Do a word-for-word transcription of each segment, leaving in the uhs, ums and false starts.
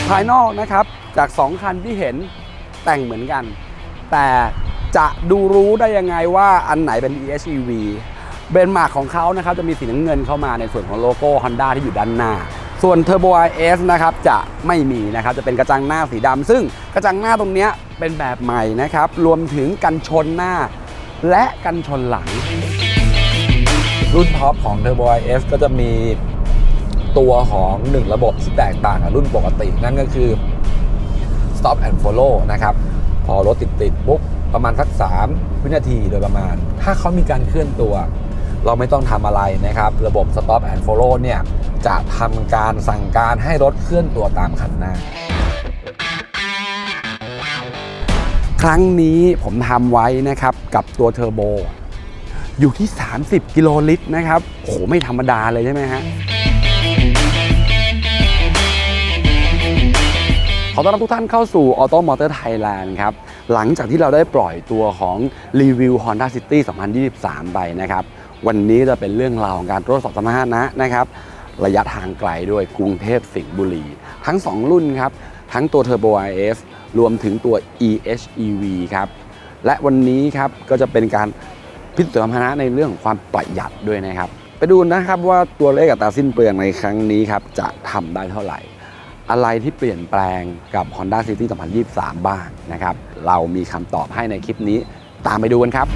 ภายนอกนะครับจากสองคันที่เห็นแต่งเหมือนกันแต่จะดูรู้ได้ยังไงว่าอันไหนเป็น อี เอช อี วี เบนมาร์กของเขานะครับจะมีสีน้ำเงินเข้ามาในส่วนของโลโก้ Honda ที่อยู่ด้านหน้าส่วน Turbo อาร์ เอส นะครับจะไม่มีนะครับจะเป็นกระจังหน้าสีดำซึ่งกระจังหน้าตรงนี้เป็นแบบใหม่นะครับรวมถึงกันชนหน้าและกันชนหลังรุ่นท็อปของ Turbo อาร์ เอส ก็จะมีตัวของหนึ่งระบบที่แตกต่างกับรุ่นปกตินั่นก็คือ Stop and Follow นะครับพอรถติดติดปุ๊บประมาณสักสามวินาทีโดยประมาณถ้าเขามีการเคลื่อนตัวเราไม่ต้องทำอะไรนะครับระบบ Stop and Follow เนี่ยจะทำการสั่งการให้รถเคลื่อนตัวตามคันหน้าครั้งนี้ผมทำไว้นะครับกับตัวเทอร์โบอยู่ที่สามสิบกิโลลิตรนะครับโหไม่ธรรมดาเลยใช่ไหมฮะขอต้อนรับทุกท่านเข้าสู่ Auto Motor Thailand ครับหลังจากที่เราได้ปล่อยตัวของรีวิว Honda City สองพันยี่สิบสามไปนะครับวันนี้จะเป็นเรื่องราวของการทดสอบสมรรถนะนะครับระยะทางไกลด้วยกรุงเทพสิงห์บุรีทั้งสองรุ่นครับทั้งตัว Turbo อาร์ เอส รวมถึงตัว อี เอช อี วี ครับและวันนี้ครับก็จะเป็นการพิสูจน์สมรรถนะในเรื่องของความประหยัดด้วยนะครับไปดูนะครับว่าตัวเลขอัตราสิ้นเปลืองในครั้งนี้ครับจะทำได้เท่าไหร่อะไรที่เปลี่ยนแปลงกับ Honda City สองพันยี่สิบสามบ้างนะครับเรามีคำตอบให้ในคลิปนี้ตามไปดูกันครับ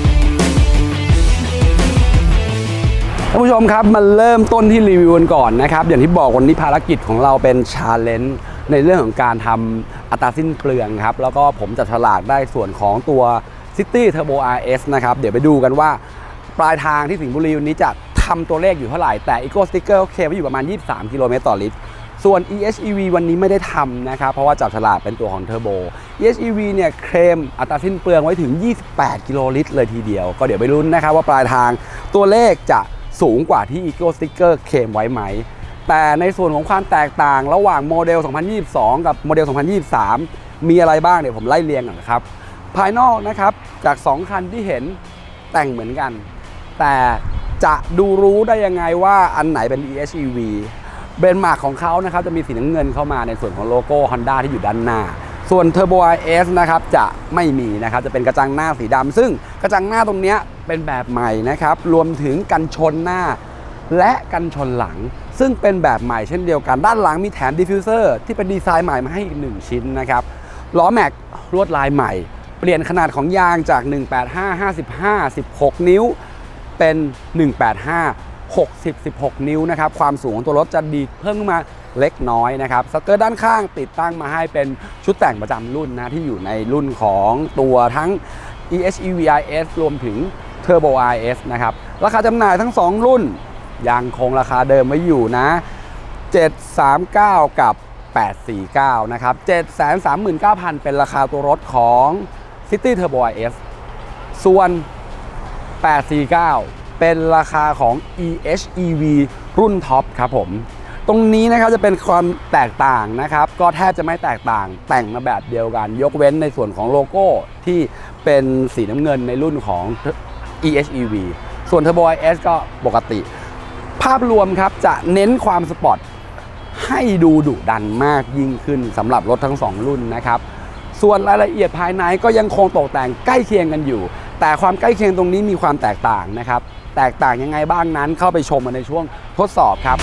ท่านผู้ชมครับมาเริ่มต้นที่รีวิวกันก่อนนะครับอย่างที่บอกวันนี้ภารกิจของเราเป็น Challenge ในเรื่องของการทำอัตราสิ้นเปลืองครับแล้วก็ผมจัดฉลากได้ส่วนของตัว City Turbo อาร์ เอส นะครับเดี๋ยวไปดูกันว่าปลายทางที่สิงห์บุรีวันนี้จะทำตัวเลขอยู่เท่าไหร่แต่ Eco Sticker เคลมไว้อยู่ประมาณยี่สิบสามกิโลเมตรต่อลิตรส่วน อี เอช อี วี วันนี้ไม่ได้ทำนะครับเพราะว่าจับฉลากเป็นตัวของ Turbo อี เอช อี วี เนี่ยเคลมอัตราสิ้นเปลืองไว้ถึงยี่สิบแปดกิโลลิตรเลยทีเดียวก็เดี๋ยวไปลุ้นนะครับว่าปลายทางตัวเลขจะสูงกว่าที่ Eco Sticker เคลมไว้ไหมแต่ในส่วนของความแตกต่างระหว่างโมเดล สองพันยี่สิบสอง กับโมเดล สองพันยี่สิบสาม มีอะไรบ้างเดี๋ยวผมไล่เรียงก่อนนะครับภายนอกนะครับจากสองคันที่เห็นแต่งเหมือนกันแต่จะดูรู้ได้ยังไงว่าอันไหนเป็น อี เอช อี วี เบนมาร์กของเขานะครับจะมีสีน้ำเงินเข้ามาในส่วนของโลโก้ Honda ที่อยู่ด้านหน้าส่วน Turbo อาร์ เอส นะครับจะไม่มีนะครับจะเป็นกระจังหน้าสีดำซึ่งกระจังหน้าตรงนี้เป็นแบบใหม่นะครับรวมถึงกันชนหน้าและกันชนหลังซึ่งเป็นแบบใหม่เช่นเดียวกันด้านหลังมีแถมดิฟฟิวเซอร์ที่เป็นดีไซน์ใหม่มาให้อีกหนึ่งชิ้นนะครับล้อแม็กลวดลายใหม่เปลี่ยนขนาดของยางจากหนึ่งแปดห้า ห้าสิบห้า สิบหกนิ้วเป็นหนึ่งแปดห้า หกสิบ สิบหกนิ้วนะครับความสูงของตัวรถจะดีเพิ่มขึ้นมาเล็กน้อยนะครับสเกิร์ตด้านข้างติดตั้งมาให้เป็นชุดแต่งประจำรุ่นนะที่อยู่ในรุ่นของตัวทั้ง อี เอช อี วี อาร์ เอส รวมถึง Turbo อาร์ เอส นะครับราคาจำหน่ายทั้งสองรุ่นยังคงราคาเดิมไว้อยู่นะเจ็ดร้อยสามสิบเก้ากับแปดร้อยสี่สิบเก้านะครับ เจ็ดแสนสามหมื่นเก้าพัน เป็นราคาตัวรถของ City Turbo อาร์ เอส ส่วนแปดร้อยสี่สิบเก้าเป็นราคาของ อี เอช อี วี รุ่นท็อปครับผมตรงนี้นะครับจะเป็นความแตกต่างนะครับก็แทบจะไม่แตกต่างแต่งมาแบบเดียวกันยกเว้นในส่วนของโลโก้ที่เป็นสีน้ำเงินในรุ่นของ อี เอช อี วี ส่วน Turbo อาร์ เอส ก็ปกติภาพรวมครับจะเน้นความสปอร์ตให้ดูดุดันมากยิ่งขึ้นสำหรับรถทั้งสองรุ่นนะครับส่วนรายละเอียดภายในก็ยังคงตกแต่งใกล้เคียงกันอยู่แต่ความใกล้เคียงตรงนี้มีความแตกต่างนะครับแตกต่างยังไงบ้างนั้นเข้าไปชมกันในช่วงทดสอบครับ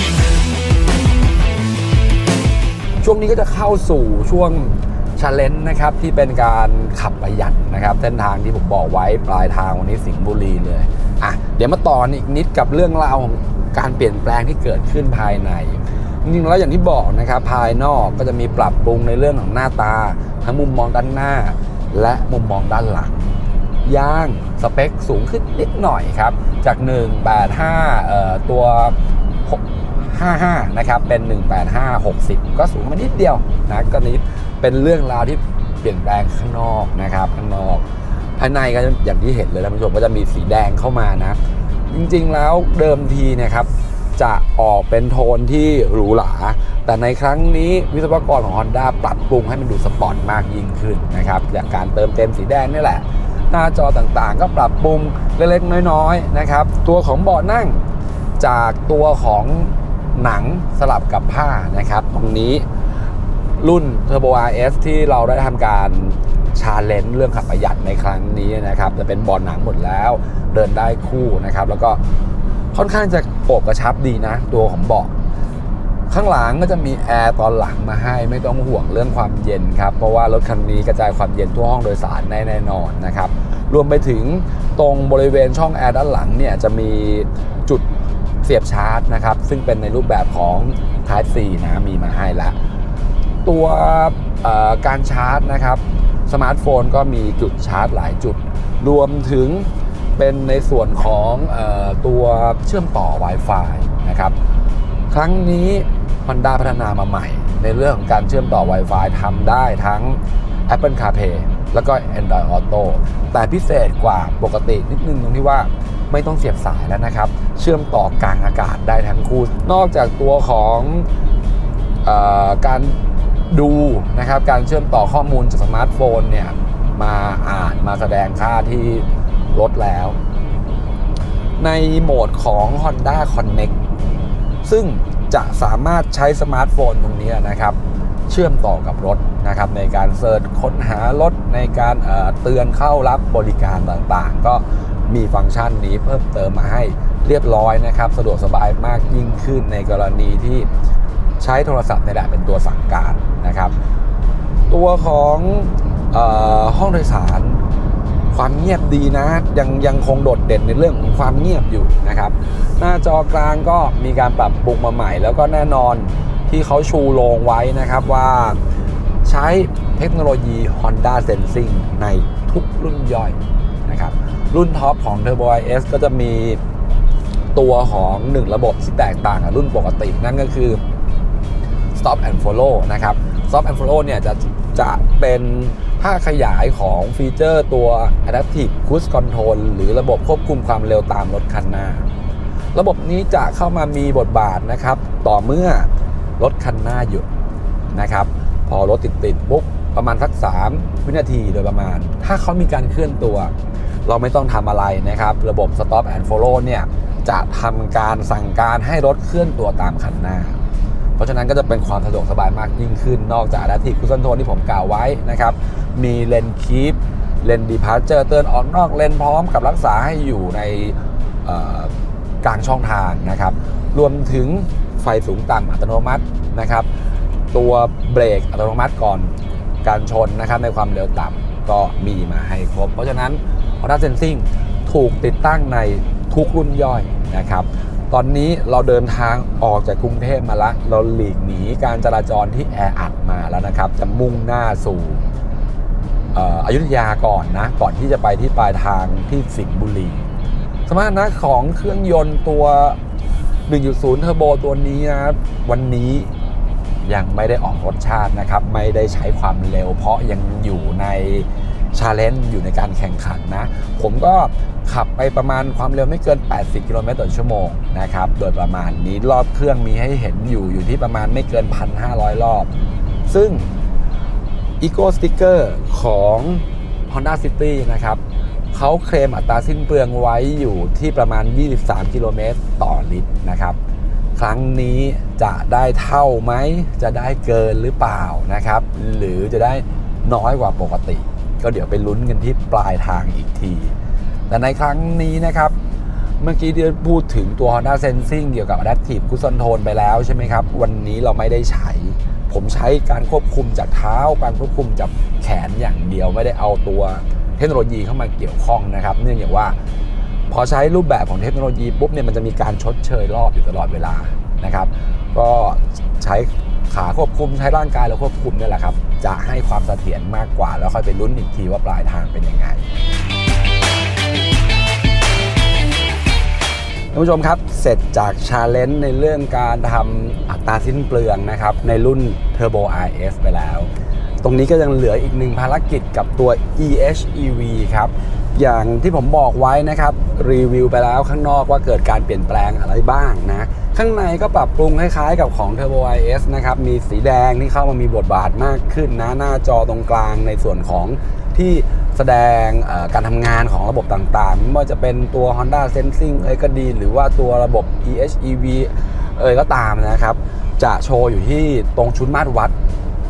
ช่วงนี้ก็จะเข้าสู่ช่วง Challenge นะครับที่เป็นการขับประหยัดนะครับเส้นทางที่ผมบอกไว้ปลายทางวันนี้สิงห์บุรีเลยอ่ะเดี๋ยวมาต่ออีกนิดกับเรื่องราวของการเปลี่ยนแปลงที่เกิดขึ้นภายในจริงๆแล้วอย่างที่บอกนะครับภายนอกก็จะมีปรับปรุงในเรื่องของหน้าตาทั้งมุมมองด้านหน้าและมุมมองด้านหลังยางสเปคสูงขึ้นนิดหน่อยครับจากหนึ่งแปดห้าเอ่อตัวห้าห้านะครับเป็นหนึ่งแปดห้า หกสิบก็สูงมานิดเดียวนะก็นี้เป็นเรื่องราวที่เปลี่ยนแปลงข้างนอกนะครับข้างนอกภายในก็อย่างที่เห็นเลยท่านผู้ชมก็จะมีสีแดงเข้ามานะจริงๆแล้วเดิมทีนะครับจะออกเป็นโทนที่หรูหราแต่ในครั้งนี้วิศวกรของ Honda ปรับปรุงให้มันดูสปอร์ตมากยิ่งขึ้นนะครับจากการเติมเต็มสีแดงนี่แหละหน้าจอต่างๆก็ปรับปรุงเล็กๆน้อยๆนะครับตัวของเบาะนั่งจากตัวของหนังสลับกับผ้านะครับตรงนี้รุ่น Turbo อาร์ เอส ที่เราได้ทำการชาเลนจ์เรื่องขับประหยัดในครั้งนี้นะครับจะเป็นบอลหนังหมดแล้วเดินได้คู่นะครับแล้วก็ค่อนข้างจะโอบกระชับดีนะตัวของเบาะข้างหลังก็จะมีแอร์ตอนหลังมาให้ไม่ต้องห่วงเรื่องความเย็นครับเพราะว่ารถคันนี้กระจายความเย็นทั่วห้องโดยสารแน่นอนนะครับรวมไปถึงตรงบริเวณช่องแอร์ด้านหลังเนี่ยจะมีจุดเสียบชาร์จนะครับซึ่งเป็นในรูปแบบของ Type C นะมีมาให้แล้วตัวการชาร์จนะครับสมาร์ทโฟนก็มีจุดชาร์จหลายจุดรวมถึงเป็นในส่วนของเอ่อตัวเชื่อมต่อ Wi-Fi นะครับครั้งนี้ Honda พัฒนามาใหม่ในเรื่องของการเชื่อมต่อ Wi-Fi ทำได้ทั้ง Apple CarPlay แล้วก็ Android Auto แต่พิเศษกว่าปกตินิดนึงตรงที่ว่าไม่ต้องเสียบสายแล้วนะครับเชื่อมต่อกลางอากาศได้ทั้งคู่นอกจากตัวของเอ่อการดูนะครับการเชื่อมต่อข้อมูลจากสมาร์ทโฟนเนี่ยมาอ่านมาแสดงค่าที่รถแล้วในโหมดของ Honda Connect ซึ่งจะสามารถใช้สมาร์ทโฟนตรงนี้นะครับเชื่อมต่อกับรถนะครับในการเสิร์ชค้นหารถในการเอ่อเตือนเข้ารับบริการต่างๆก็มีฟังก์ชันนี้เพิ่มเติมมาให้เรียบร้อยนะครับสะดวกสบายมากยิ่งขึ้นในกรณีที่ใช้โทรศัพท์ในแหละเป็นตัวสั่งการนะครับตัวของเอ่อห้องโดยสารความเงียบดีนะยังยังคงโดดเด่นในเรื่องของความเงียบอยู่นะครับหน้าจอกลางก็มีการปรับปรุงมาใหม่แล้วก็แน่นอนที่เขาชูโรงไว้นะครับว่าใช้เทคโนโลยี Honda Sensing ในทุกรุ่นย่อยนะครับรุ่นท็อปของ Turbo อาร์ เอส ก็จะมีตัวของหนึ่งระบบที่แตกต่างกับรุ่นปกตินั่นก็คือ Stop and Follow นะครับ Stop and Follow เนี่ยจะจะเป็นภาคขยายของฟีเจอร์ตัว Adaptive Cruise Control หรือระบบควบคุมความเร็วตามรถคันหน้าระบบนี้จะเข้ามามีบทบาทนะครับต่อเมื่อรถคันหน้าหยุดนะครับพอรถติดติดปุ๊บประมาณสักสามวินาทีโดยประมาณถ้าเขามีการเคลื่อนตัวเราไม่ต้องทำอะไรนะครับระบบ Stop and Follow เนี่ยจะทำการสั่งการให้รถเคลื่อนตัวตามคันหน้าเพราะฉะนั้นก็จะเป็นความสะดวกสบายมากยิ่งขึ้นนอกจาก Adaptive Cruise Control ที่ผมกล่าวไว้นะครับมีเลนคีปเลนดีพาร์เจอร์เตือนออกนอกเลนพร้อมกับรักษาให้อยู่ในกลางช่องทางนะครับรวมถึงไฟสูงต่ำอัตโนมัตินะครับตัวเบรกอัตโนมัติก่อนการชนนะครับในความเร็วต่ำก็มีมาให้ครบเพราะฉะนั้น Honda Sensing ถูกติดตั้งในทุกรุ่นย่อยนะครับตอนนี้เราเดินทางออกจากกรุงเทพมาแล้วเราหลีกหนีการจราจรที่แออัดมาแล้วนะครับจะมุ่งหน้าสู่อยุธยาก่อนนะก่อนที่จะไปที่ปลายทางที่สิงห์บุรีสมรรถนะของเครื่องยนต์ตัว หนึ่งจุดศูนย์ เทอร์โบตัวนี้นะวันนี้ยังไม่ได้ออกรสชาตินะครับไม่ได้ใช้ความเร็วเพราะยังอยู่ในชาเลนจ์อยู่ในการแข่งขันนะผมก็ขับไปประมาณความเร็วไม่เกินแปดสิบกิโลเมตรต่อชั่วโมงนะครับโดยประมาณนี้รอบเครื่องมีให้เห็นอยู่อยู่ที่ประมาณไม่เกิน หนึ่งพันห้าร้อย รอบซึ่ง Eco Sticker ของ Honda City นะครับเขาเคลมอัตราสิ้นเปลืองไว้อยู่ที่ประมาณยี่สิบสามกิโลเมตรต่อลิตรนะครับครั้งนี้จะได้เท่าไหมจะได้เกินหรือเปล่านะครับหรือจะได้น้อยกว่าปกติก็เดี๋ยวไปลุ้นกันที่ปลายทางอีกทีแต่ในครั้งนี้นะครับเมื่อกี้ที่พูดถึงตัว Honda Sensing เกี่ยวกับ Adaptive Cruise Control ไปแล้วใช่ไหมครับวันนี้เราไม่ได้ใช้ผมใช้การควบคุมจากเท้าการควบคุมจากแขนอย่างเดียวไม่ได้เอาตัวเทคโนโลยีเข้ามาเกี่ยวข้องนะครับเนื่องจากว่าพอใช้รูปแบบของเทคโนโลยีปุ๊บเนี่ยมันจะมีการชดเชยรอบอยู่ตลอดเวลานะครับก็ใช้ขาควบคุมใช้ร่างกายเราควบคุมนี่แหละครับจะให้ความเสถียรมากกว่าแล้วค่อยไปลุ้นอีกทีว่าปลายทางเป็นยังไงท่านผู้ชมครับเสร็จจากชาเลนจ์ในเรื่องการทำอัตราสิ้นเปลืองนะครับในรุ่น Turbo อาร์ เอส ไปแล้วตรงนี้ก็ยังเหลืออีกหนึ่งภารกิจกับตัว อี เอช อี วี ครับอย่างที่ผมบอกไว้นะครับรีวิวไปแล้วข้างนอกว่าเกิดการเปลี่ยนแปลงอะไรบ้างนะข้างในก็ปรับปรุงคล้ายๆกับของ Turbo อาร์ เอส นะครับมีสีแดงที่เข้ามามีบทบาทมากขึ้นนะหน้าจอตรงกลางในส่วนของที่แสดงการทำงานของระบบต่างๆไม่ว่าจะเป็นตัว Honda Sensing เอ้ยก็ดีหรือว่าตัวระบบ อี เอช อี วี เอ้ยก็ตามนะครับจะโชว์อยู่ที่ตรงชุดมาตรวัด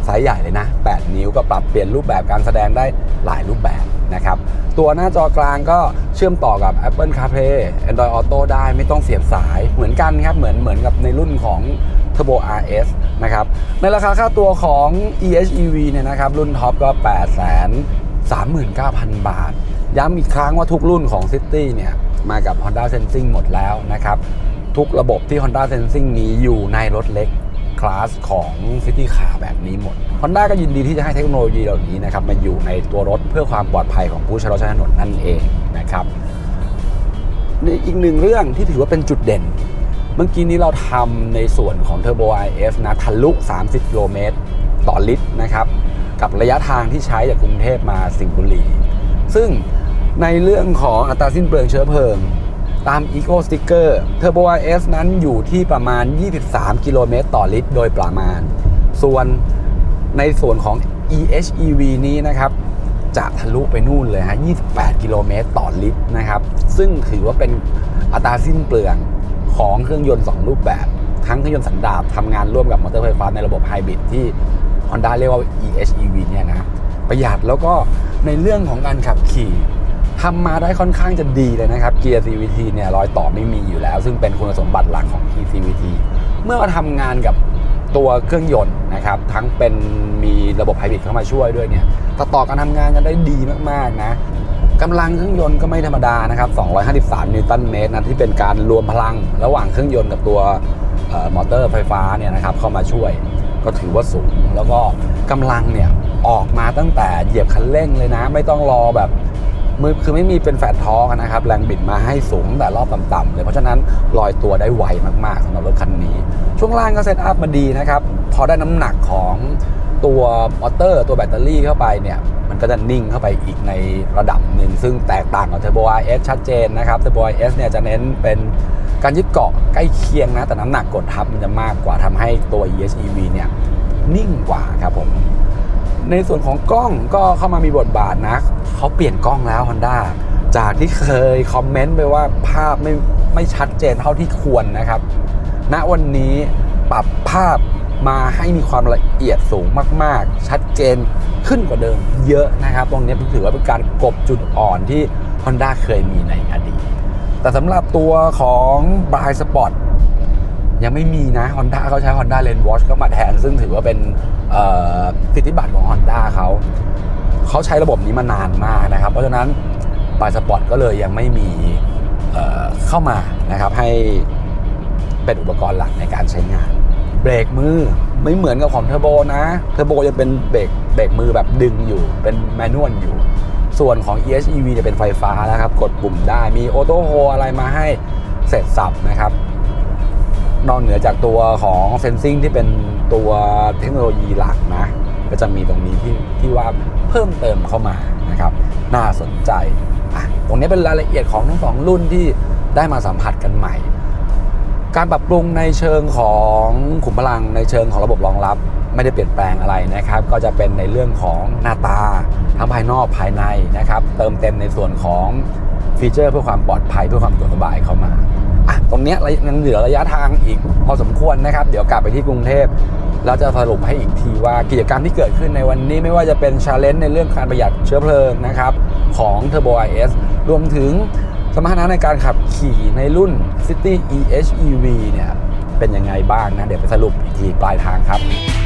ไซส์ใหญ่เลยนะแปดนิ้วก็ปรับเปลี่ยนรูปแบบการแสดงได้หลายรูปแบบนะครับตัวหน้าจอกลางก็เชื่อมต่อกับ Apple CarPlay Android Auto ได้ไม่ต้องเสียบสายเหมือนกันครับเหมือนเหมือนกับในรุ่นของ Turbo อาร์ เอส นะครับในราคาค่าตัวของ อี เอช อี วี เนี่ยนะครับรุ่นท็อปก็ แปดแสนสามหมื่นเก้าพัน บาทย้ำอีกครั้งว่าทุกรุ่นของ City เนี่ยมากับ Honda Sensing หมดแล้วนะครับทุกระบบที่ Honda Sensing มีอยู่ในรถเล็กคลาสของ City Car แบบนี้หมด Honda ก็ยินดีที่จะให้เทคโนโลยีเหล่านี้นะครับมาอยู่ในตัวรถเพื่อความปลอดภัยของผู้ใช้รถใช้ถนนนั่นเองนะครับอีกหนึ่งเรื่องที่ถือว่าเป็นจุดเด่นเมื่อกี้นี้เราทำในส่วนของ Turbo อาร์ เอส นะทะลุสามสิบกิโลเมตรต่อลิตรนะครับกับระยะทางที่ใช้จากกรุงเทพมาสิงห์บุรีซึ่งในเรื่องของอัตราสิ้นเปลืองเชื้อเพลิงตาม Eco Sticker Turbo อาร์ เอส นั้นอยู่ที่ประมาณยี่สิบสามกิโลเมตรต่อลิตรโดยประมาณส่วนในส่วนของ อี เอช อี วี นี้นะครับจะทะลุไปนู่นเลยฮะยี่สิบแปดกิโลเมตรต่อลิตรนะครับซึ่งถือว่าเป็นอัตราสิ้นเปลืองของเครื่องยนต์สองรูปแบบทั้งเครื่องยนต์สันดาปทำงานร่วมกับมอเตอร์ไฟฟ้าในระบบไฮบริดที่ Honda เรียกว่า อี เอช อี วี เนี่ยนะประหยัดแล้วก็ในเรื่องของการขับขี่ทำมาได้ค่อนข้างจะดีเลยนะครับเกียร์ ซี วี ที เนี่ยรอยต่อไม่มีอยู่แล้วซึ่งเป็นคุณสมบัติหลักของ ซี วี ที เมื่อมาทำงานกับตัวเครื่องยนต์นะครับทั้งเป็นมีระบบไฮบริดเข้ามาช่วยด้วยเนี่ยต่อต่อการทำงานกันได้ดีมากๆนะกำลังเครื่องยนต์ก็ไม่ธรรมดานะครับสองร้อยห้าสิบสามนิวตันเมตรนะที่เป็นการรวมพลังระหว่างเครื่องยนต์กับตัวมอเตอร์ไฟฟ้าเนี่ยนะครับเข้ามาช่วยก็ถือว่าสูงแล้วก็กำลังเนี่ยออกมาตั้งแต่เหยียบคันเร่งเลยนะไม่ต้องรอแบบมือคือไม่มีเป็นแฟตท้อนะครับแรงบิดมาให้สูงแต่รอบต่ำๆเลยเพราะฉะนั้นลอยตัวได้ไวมากๆสำหรับรถคันนี้ช่วงล่างก็เซตอัพมาดีนะครับพอได้น้ำหนักของตัวมอเตอร์ตัวแบตเตอรี่เข้าไปเนี่ยมันก็จะนิ่งเข้าไปอีกในระดับหนึ่งซึ่งแตกต่างกับ Turbo อาร์ เอส ชัดเจนนะครับ Turbo อาร์ เอส เนี่ยจะเน้นเป็นการยึดเกาะใกล้เคียงนะแต่น้ำหนักกดทับมันจะมากกว่าทำให้ตัว อี เอช อี วี เนี่ยนิ่งกว่าครับผมในส่วนของกล้องก็เข้ามามีบทบาทนะเขาเปลี่ยนกล้องแล้ว Honda จากที่เคยคอมเมนต์ไปว่าภาพไม่ไม่ชัดเจนเท่าที่ควรนะครับณวันนี้ปรับภาพมาให้มีความละเอียดสูงมากๆชัดเจนขึ้นกว่าเดิมเยอะนะครับตรงนี้ถือว่าเป็นการกลบจุดอ่อนที่ Honda เคยมีในอดีตแต่สำหรับตัวของ Blind Spot ยังไม่มีนะ Honda เขาใช้ Honda Lane Watch เข้ามาแทนซึ่งถือว่าเป็นสิทธิบัตรของ Honda เขาเขาใช้ระบบนี้มานานมากนะครับเพราะฉะนั้น Blind Spot ก็เลยยังไม่มีเอ่อเข้ามานะครับให้เป็นอุปกรณ์หลักในการใช้งานเบรกมือไม่เหมือนกับของเทอร์โบนะเทอร์โบจะเป็นเบรกเบรกมือแบบดึงอยู่เป็นแมนนวลอยู่ส่วนของ อี เอช อี วี จะเป็นไฟฟ้าแล้วครับกดปุ่มได้มีออโต้โฮอะไรมาให้เสร็จสับนะครับนอกเหนือจากตัวของเซนซิงที่เป็นตัวเทคโนโลยีหลักนะก็จะมีตรงนี้ที่ที่ว่าเพิ่มเติมเข้ามานะครับน่าสนใจอ่ะตรงนี้เป็นรายละเอียดของทั้งสองรุ่นที่ได้มาสัมผัสกันใหม่การปรับปรุงในเชิงของขุมพลังในเชิงของระบบรองรับไม่ได้เปลี่ยนแปลงอะไรนะครับก็จะเป็นในเรื่องของหน้าตาทั้งภายนอกภายในนะครับเติมเต็มในส่วนของฟีเจอร์เพื่อความปลอดภัยเพื่อความสะดวกสบายเข้ามาอ่ะตรงนี้ยังเหลือระยะทางอีกพอสมควรนะครับเดี๋ยวกลับไปที่กรุงเทพเราจะสรุปให้อีกทีว่ากิจกรรมที่เกิดขึ้นในวันนี้ไม่ว่าจะเป็น Challenge ในเรื่องการประหยัดเชื้อเพลิงนะครับของ Turbo อาร์ เอส รวมถึงสมรรถนะในการขับขี่ในรุ่น City อี เอช อี วี เนี่ยเป็นยังไงบ้างนะเดี๋ยวไปสรุปอีกทีปลายทางครับ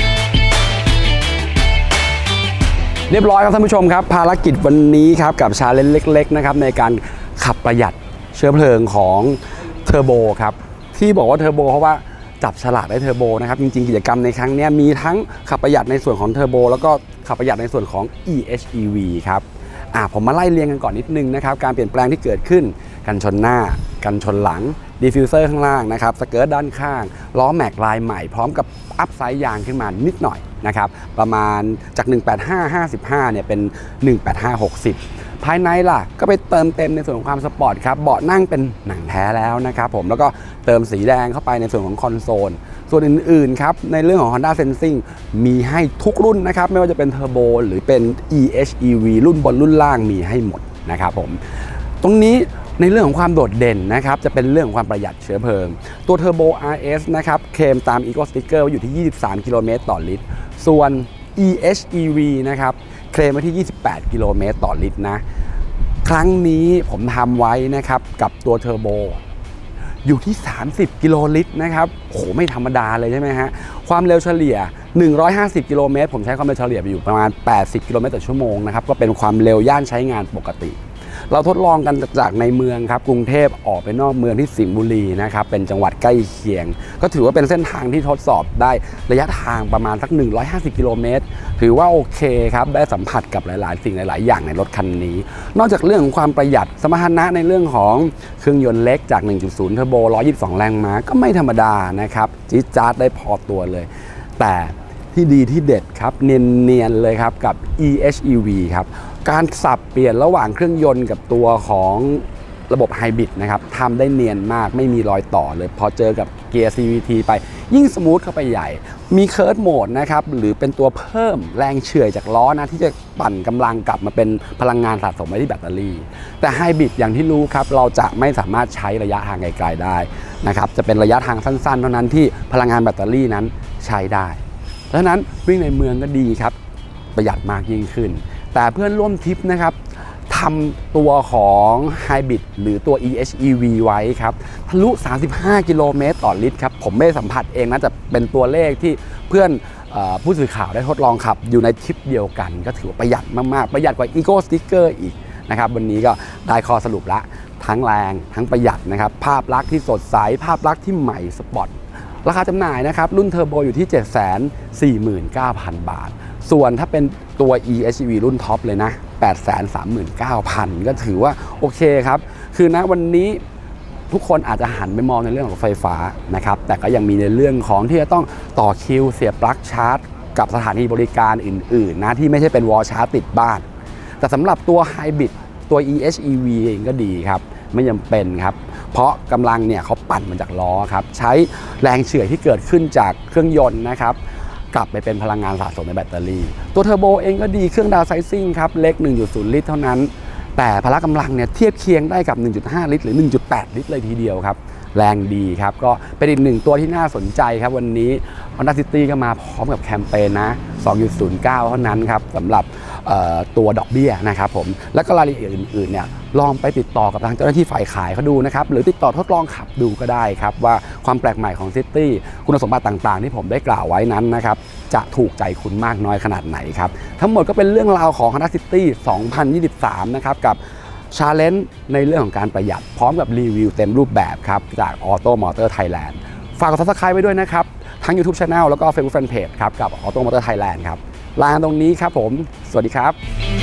เรียบร้อยครับท่านผู้ชมครับภารกิจวันนี้ครับกับชาเลนจ์เล็กๆนะครับในการขับประหยัดเชื้อเพลิงของเทอร์โบครับที่บอกว่าเทอร์โบเพราะว่าจับฉลากได้เทอร์โบนะครับจริงๆกิจกรรมในครั้งนี้มีทั้งขับประหยัดในส่วนของเทอร์โบแล้วก็ขับประหยัดในส่วนของ อี เอช อี วี ครับอ่ะผมมาไล่เรียงกันก่อนนิดนึงนะครับการเปลี่ยนแปลงที่เกิดขึ้นกันชนหน้ากันชนหลังดิฟฟิวเซอร์ข้างล่างนะครับสเกิร์ตด้านข้างล้อแม็กลายใหม่พร้อมกับอัพไซด์ยางขึ้นมานิดหน่อยนะครับประมาณจากหนึ่งแปดห้า ห้าสิบห้าเนี่ยเป็นหนึ่งแปดห้า หกสิบภายในล่ะก็ไปเติมเต็มในส่วนของความสปอร์ตครับเบาะนั่งเป็นหนังแท้แล้วนะครับผมแล้วก็เติมสีแดงเข้าไปในส่วนของคอนโซลส่วนอื่นๆครับในเรื่องของ Honda Sensing มีให้ทุกรุ่นนะครับไม่ว่าจะเป็นเทอร์โบหรือเป็น อี เอช อี วี รุ่นบนรุ่นล่างมีให้หมดนะครับผมตรงนี้ในเรื่องของความโดดเด่นนะครับจะเป็นเรื่องของความประหยัดเชื้อเพลิงตัว Turbo อาร์ เอส นะครับเคลมตาม Eco Sticker อยู่ที่ยี่สิบสามกิโลเมตรต่อลิตรส่วนอี เอช อี วี นะครับเคลมไว้ที่ยี่สิบแปดกิโลเมตรต่อลิตรนะครั้งนี้ผมทำไว้นะครับกับตัวเทอร์โบอยู่ที่สามสิบกิโลลิตรนะครับโหไม่ธรรมดาเลยใช่ไหมฮะความเร็วเฉลี่ยหนึ่งร้อยห้าสิบกิโลเมตรผมใช้ความเร็วเฉลี่ยไปอยู่ประมาณแปดสิบกิโลเมตรต่อชั่วโมงนะครับก็เป็นความเร็วย่านใช้งานปกติเราทดลองกันจากในเมืองครับกรุงเทพออกไปนอกเมืองที่สิงห์บุรีนะครับเป็นจังหวัดใกล้เคียงก็ถือว่าเป็นเส้นทางที่ทดสอบได้ระยะทางประมาณสักหนึ่งร้อยห้าสิบกิโลเมตรถือว่าโอเคครับได้สัมผัสกับหลายๆสิ่งหลายๆอย่างในรถคันนี้นอกจากเรื่องของความประหยัดสมรรถนะในเรื่องของเครื่องยนต์เล็กจาก หนึ่งจุดศูนย์ เทอร์โบหนึ่งร้อยยี่สิบสองแรงม้าก็ไม่ธรรมดานะครับจี๊ดจ๊าดได้พอตัวเลยแต่ที่ดีที่เด็ดครับเนียนๆเลยครับกับ อี เอช อี วี ครับการสับเปลี่ยนระหว่างเครื่องยนต์กับตัวของระบบไฮบริดนะครับทำได้เนียนมากไม่มีรอยต่อเลยพอเจอกับเกียร์ ซี วี ที ไปยิ่งสมูทเข้าไปใหญ่มีเคิร์ฟโหมดนะครับหรือเป็นตัวเพิ่มแรงเฉื่อยจากล้อนะที่จะปั่นกำลังกลับมาเป็นพลังงานสะสมไว้ที่แบตเตอรี่แต่ไฮบริดอย่างที่รู้ครับเราจะไม่สามารถใช้ระยะทางไกลๆได้นะครับจะเป็นระยะทางสั้นๆเท่านั้นที่พลังงานแบตเตอรี่นั้นใช้ได้เพราะฉะนั้นวิ่งในเมืองก็ดีครับประหยัดมากยิ่งขึ้นแต่เพื่อนร่วมทริปนะครับทำตัวของไฮบริดหรือตัว อี เอช อี วี ไว้ครับทะลุสามสิบห้ากิโลเมตรต่อลิตรครับผมไม่ได้สัมผัสเองนะจะเป็นตัวเลขที่เพื่อนผู้สื่อข่าวได้ทดลองขับอยู่ในทริปเดียวกันก็ถือว่าประหยัดมากๆประหยัดกว่า Eco Sticker อีกนะครับวันนี้ก็ได้ข้อสรุปละทั้งแรงทั้งประหยัดนะครับภาพลักษณ์ที่สดใสภาพลักษณ์ที่ใหม่สปอร์ตราคาจำหน่ายนะครับรุ่นเทอร์โบอยู่ที่ เจ็ดแสนสี่หมื่นเก้าพัน บาทส่วนถ้าเป็นตัว อี เอช อี วี รุ่นท็อปเลยนะ แปดแสนสามหมื่นเก้าพัน ก็ถือว่าโอเคครับคือณวันนี้ทุกคนอาจจะหันไปมองในเรื่องของไฟฟ้านะครับแต่ก็ยังมีในเรื่องของที่จะต้องต่อคิวเสียบปลั๊กชาร์จกับสถานีบริการอื่นๆนะที่ไม่ใช่เป็นวอลชาร์จติดบ้านแต่สำหรับตัวไฮบริดตัว อี เอช อี วี เองก็ดีครับไม่จำเป็นครับเพราะกำลังเนี่ยเขาปั่นมาจากล้อครับใช้แรงเฉื่อยที่เกิดขึ้นจากเครื่องยนต์นะครับกลับไปเป็นพลังงานสะสมในแบตเตอรี่ตัวเทอร์โบเองก็ดีเครื่องดาวไซซิ่งครับเล็ก หนึ่งจุดศูนย์ ลิตรเท่านั้นแต่พละกำลังเนี่ยเทียบเคียงได้กับ หนึ่งจุดห้า ลิตรหรือ หนึ่งจุดแปด ลิตรเลยทีเดียวครับแรงดีครับก็เป็นอีกหนึ่งตัวที่น่าสนใจครับวันนี้ Honda City ก็มาพร้อมกับแคมเปญนะ สองจุดศูนย์เก้า เท่านั้นครับสำหรับตัวดอกเบี้ยนะครับผมแล้วก็รายละเอียดอื่นๆเนี่ยลองไปติดต่อกับทางเจ้าหน้าที่ฝ่ายขายเขาดูนะครับหรือติดต่อทดลองขับดูก็ได้ครับว่าความแปลกใหม่ของ City คุณสมบัติต่างๆที่ผมได้กล่าวไว้นั้นนะครับจะถูกใจคุณมากน้อยขนาดไหนครับทั้งหมดก็เป็นเรื่องราวของ Honda City สองพันยี่สิบสามนะครับกับชาเลนจ์ในเรื่องของการประหยัดพร้อมกับรีวิวเต็มรูปแบบครับจาก Auto Motor Thailand ฝากกด ซับสไครบ์ ไว้ด้วยนะครับทั้ง YouTube Channel แล้วก็ Facebook Fanpage ครับกับ Auto Motor Thailand ครับลาตรงนี้ครับผมสวัสดีครับ